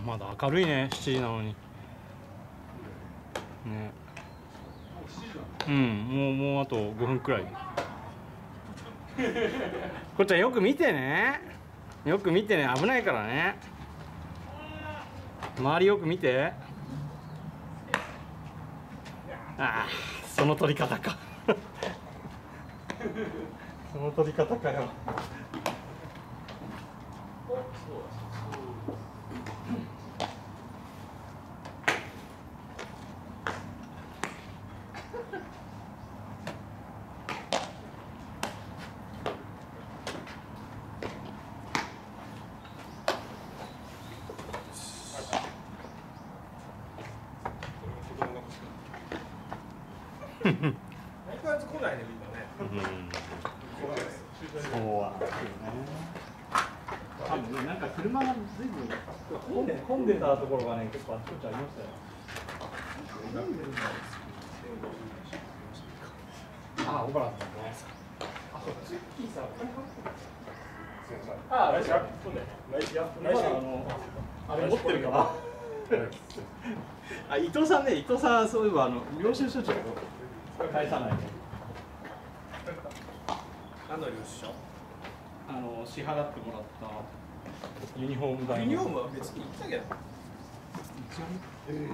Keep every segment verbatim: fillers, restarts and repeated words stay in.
まだ明るいね、しちじなのにね。うん、もうもうあとごふんくらい。こっちゃんよく見てね、よく見てね、危ないからね。周りよく見て。ああ、その取り方か。その取り方かよ。 相変わらず来ないね、みんなね。うん。 そうはですよね。多分ね、なんか車がずいぶん混んで混んでたところがね、結構あちこちありましたよ。ああ、小原さんね。あ、そっち。ああ、来週。そうだよね。来週。来週あのあれ持ってるから。あ、伊藤さんね、伊藤さんそういえばあの領収書ちょっと返さないと。 何の領収書？ あの支払ってもらったユニフォーム代。 ユニフォームは別に言ったけど。 一応ね。え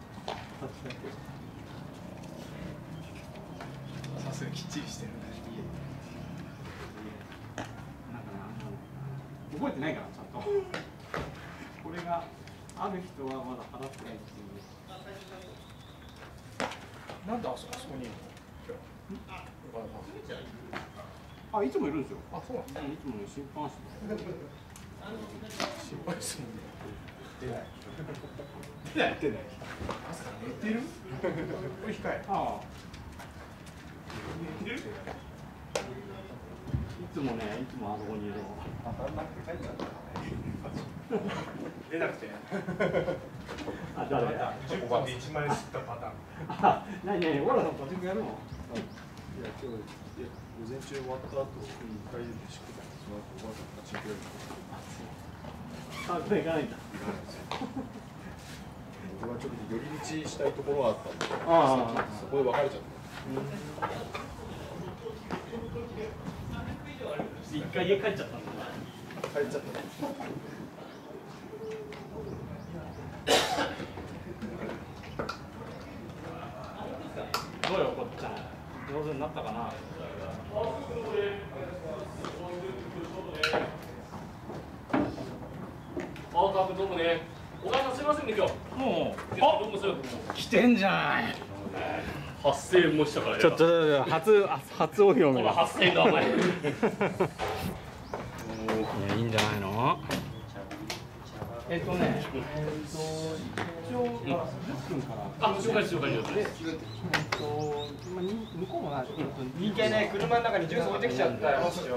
え。 さすがきっちりしてるね。 なんかな、覚えてないからちゃんと。これがある人はまだ払ってないっていう。 なんであそこにいるの？ あ、いつもいるんですよ。 あ、そうなんですか。 いつもね、審判室。 心配するもんね。出ない。 出ない。出ない。 朝から寝てる？これ控え。 ああ。寝てる？いつもね、いつもあそこにいるの。 当たんなくて帰っちゃったね。出なくて。 あ、誰？ じゅっぷんでいちまん円吸ったパターン。 あ、なになに、オラさんパチンコやるの？ いや、今日、午前中終わった後、一回で飯食ったんで、その後、おばあさんパチンコやるの。 あ、これ行かないんだ。 僕はちょっと寄り道したいところがあったんで、 ああ、 そこで別れちゃった。 一回家帰っちゃったんだ。 帰っちゃった。 どうよ、こっちゃん。上手になったかな。 あ、カブどうもね。お母さんすみませんね今日。 もう、 あ、どうもす。 来てんじゃない。 発生もしたからね。 ちょっと初初お披露目。 発生だお前。いや、 いいんじゃないの。えっとね、えっと一応じゅっぷんから。 あ、紹介しようか、了解です。 えっとまあ向こうもな。 いけね、車の中にジュース置いてきちゃったよ。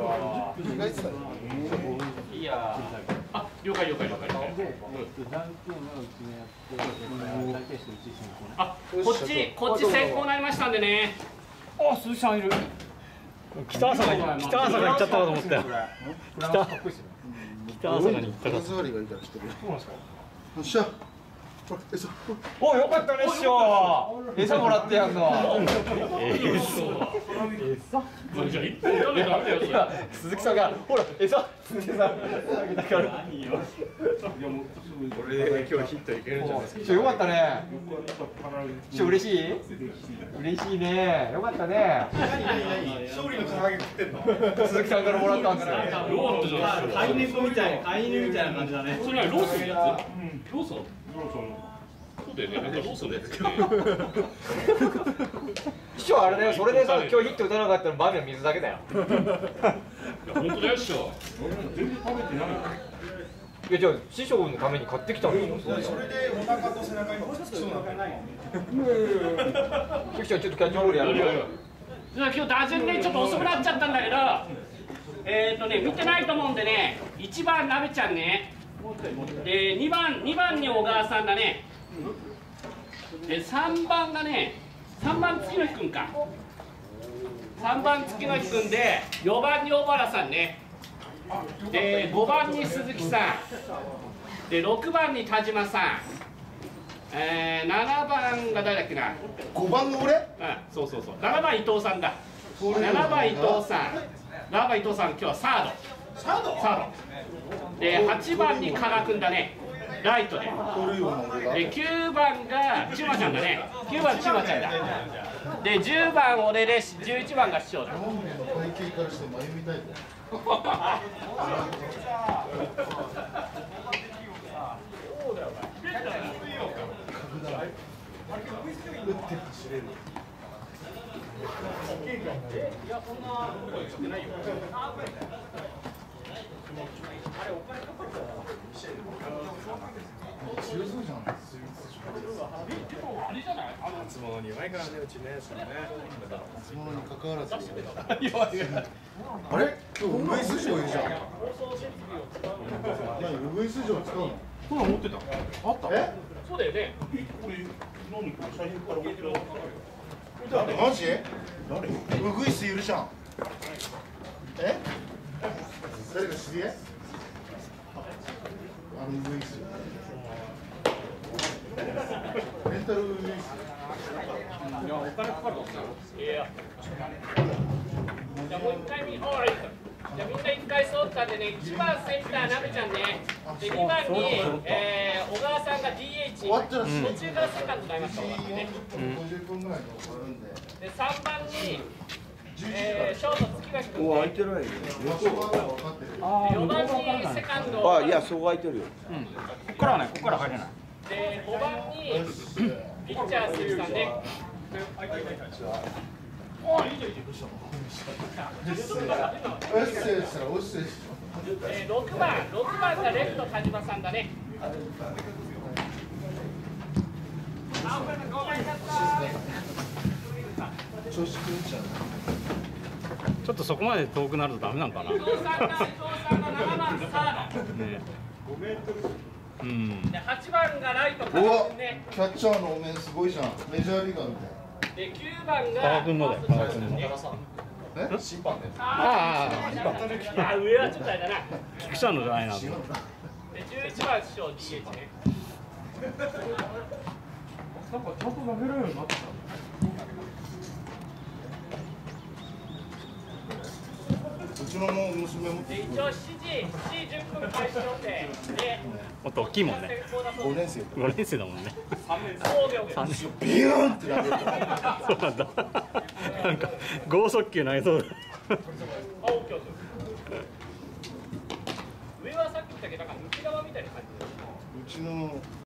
いや。あ、了解了解了解。 で、じゃんけんのうちねやって、じゃんけんしてうち先行ね。 あ、こっちこっち先行になりましたんでね。 あ、鈴木さんいる。北朝霞に北朝霞行っちゃったかと思ったよ。北北朝霞に行ったか。 水割りがいいから来てる。 そうなんですか。 よっしゃ。餌。 お、よかったね、師匠。餌もらってやんの。 餌？ じゃあ一本食べたらダメだよ。それ鈴木さんが、ほら、餌ってさ、あげたから。 何よ。 これで今日ヒットいけるんじゃないですか。 師匠よかったね。師匠嬉しい？嬉しいね。よかったね。 勝利の唐揚げ食ってんの？ 鈴木さんからもらったんだね。 ロースじゃない。 飼い猫みたい、飼い犬みたいな感じだね。 それはロースのやつ？ローソン？そうだよね。なんかローソンのやつだよね。 師匠あれだよ。それでさ、今日ヒット打たなかったらバーミヤン水だけだよ。 いや本当だよ師匠。 全然食べてない。 いやじゃあ師匠のために買ってきたのよ。 それでお腹と背中につきそうなんだよ。 師匠ちょっとキャッチボールやるよ。 今日打順ねちょっと遅くなっちゃったんだけど、えっとね見てないと思うんでね、いちばんなべちゃんね、でにばんにばんに小川さんだね、でさんばんがねさんばん月の日くんか、さんばん月の日くんでよばんに小原さんね、でごばんに鈴木さん、 でろくばんに田島さん、えー、ななばんが誰だっけな、 ごばんの俺？ うん、そうそうそう、ななばん伊藤さんだ。ななばん伊藤さん、ななばん伊藤さん、今日はサード。サード。サード。で、はちばんに加賀君だね。ライトで。で、きゅうばんがちまちゃんだね。きゅうばんちまちゃんだ。で、じゅうばん俺で、じゅういちばんが師匠だ。 体型からして眉みたいだ。打って走れる。 いや、そんなこと言ってないよ。あれ、お金かかるから。 強そうじゃん。 あれじゃない？あの初物に弱いからね、うちね、それね。初物に関わらず。あれ？今日ウグイス嬢いるじゃん。何ウグイス嬢使うの？ こんなん持ってた。あった。 え？ そうだよね。 これ飲む写真から置いてる。 マジ？ 誰？ ウグイスいるじゃん。え？誰か知り合い？あのウグイス。レンタルウグイス。 いや、お金かかる。 いや。じゃあもう一回見、おい。じゃあみんな一回揃ったんでね、いちばんセンターなべちゃんね。でにばんに、えー、小川さんが ディーエイチ。 終わったら途中からセカンドになりました。ね。 ごじゅっぷんぐらいで終わるんで。 でさんばんに、えー、ショート月垣君、ね。 お、空いてるわよ。 場所が分かってる。 あよんばんにセカンド。 あ、いや、そこ空いてるよ。 うん。こっからはね、こっから入れない。 でごばんにピッチャー鈴木さんね。ああ、いいじゃんいいじエッセイしたらおっせいしょ。 ゃん。えー、ろくばん、ろくばんがレフト田島さんだね。 調子狂っちゃう。 ちょっとそこまで遠くなるとダメなのかな。 伊藤さんが伊藤さんがななばんサード。 ね。うん。 ではちばんがライト加うわ賀君ね。 キャッチャーのお面すごいじゃん。メジャーリーガーみたい。 できゅうばんが加賀君のだよ、加賀君の。 え？審判で。 ああ、いや上はちょっとあれだな。 菊ちゃんのじゃないな。 でじゅういちばん師匠 ディーエイチ ね。 なんかちゃんと投げられるようになった。 うちのも娘もで一応しちじ、しちじじゅっぷん開始予定で。 もっと大きいもんね。 ごねん生。 ごねん生だもんね。 そうだよ。 三年。 ビューンって投げる。 そうなんだ。なんか剛速球投げそうだ。 あ、オッケーオッケー。上はさっき言ったけど、なんか抜き側みたいな感じ。 うちの